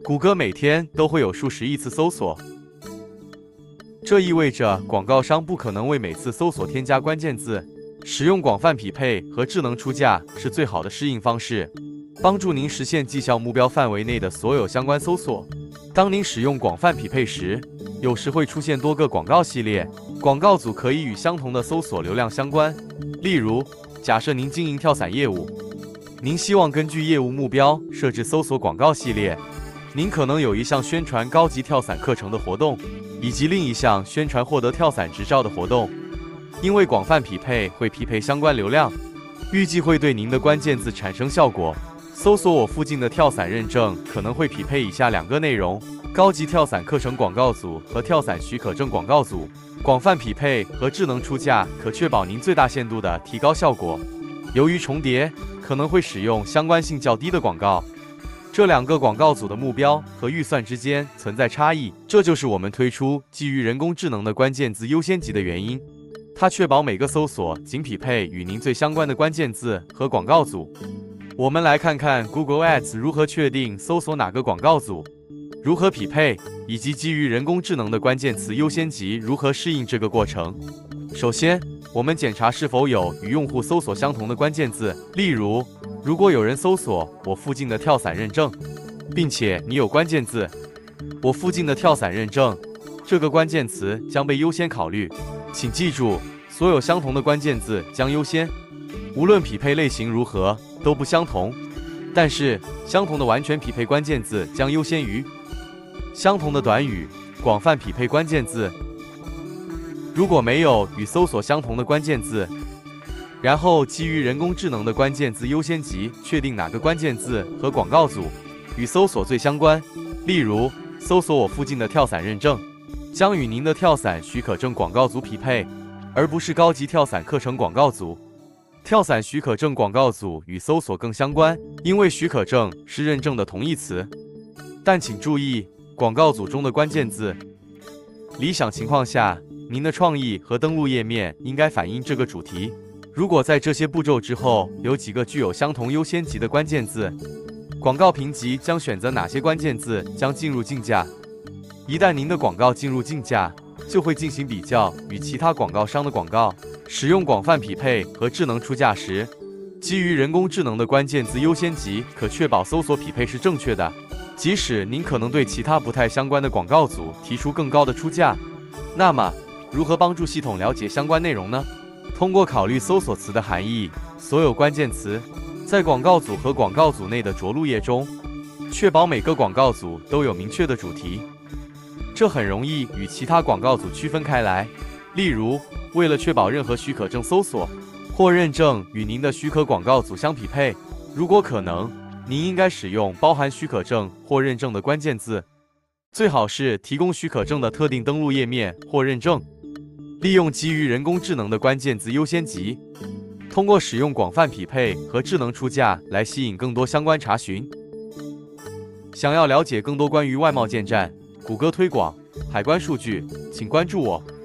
谷歌每天都会有数十亿次搜索，这意味着广告商不可能为每次搜索添加关键字。使用广泛匹配和智能出价是最好的适应方式，帮助您实现绩效目标范围内的所有相关搜索。当您使用广泛匹配时，有时会出现多个广告系列，广告组可以与相同的搜索流量相关。例如，假设您经营跳伞业务，您希望根据业务目标设置搜索广告系列。您可能有一项宣传高级跳伞课程的活动，以及另一项宣传获得跳伞执照的活动。因为广泛匹配会匹配相关流量，预计会对您的关键字产生效果。搜索我附近的跳伞认证可能会匹配以下2个内容：高级跳伞课程广告组和跳伞许可证广告组。广泛匹配和智能出价可确保您最大限度地提高效果。由于重叠，可能会使用相关性较低的广告。这2个广告组的目标和预算之间存在差异，这就是我们推出基于人工智能的关键字优先级的原因。它确保每个搜索仅匹配与您最相关的关键字和广告组。我们来看看 Google Ads 如何确定搜索哪个广告组，如何匹配，以及基于人工智能的关键词优先级如何适应这个过程。首先，我们检查是否有与用户搜索相同的关键字。例如，如果有人搜索我附近的跳伞认证，并且你有关键字我附近的跳伞认证，这个关键词将被优先考虑。请记住，所有相同的关键字将优先，无论匹配类型如何都不相同。但是，相同的完全匹配关键字将优先于相同的短语广泛匹配关键字。如果没有与搜索相同的关键字，然后基于人工智能的关键字优先级确定哪个关键字和广告组与搜索最相关。例如，搜索我附近的跳伞认证将与您的跳伞许可证广告组匹配，而不是高级跳伞课程广告组。跳伞许可证广告组与搜索更相关，因为许可证是认证的同义词。但请注意，广告组中的关键字。理想情况下，您的创意和登录页面应该反映这个主题。如果在这些步骤之后有几个具有相同优先级的关键字，广告评级将选择哪些关键字将进入竞价。一旦您的广告进入竞价，就会进行比较与其他广告商的广告。使用广泛匹配和智能出价时，基于人工智能的关键字优先级可确保搜索匹配是正确的，即使您可能对其他不太相关的广告组提出更高的出价。那么，如何帮助系统了解相关内容呢？通过考虑搜索词的含义，所有关键词在广告组和广告组内的着陆页中，确保每个广告组都有明确的主题。这很容易与其他广告组区分开来。例如，为了确保任何许可证搜索或认证与您的许可广告组相匹配，如果可能，您应该使用包含许可证或认证的关键字，最好是提供许可证的特定登录页面或认证。利用基于人工智能的关键字优先级，通过使用广泛匹配和智能出价来吸引更多相关查询。想要了解更多关于外贸建站、谷歌推广、海关数据，请关注我。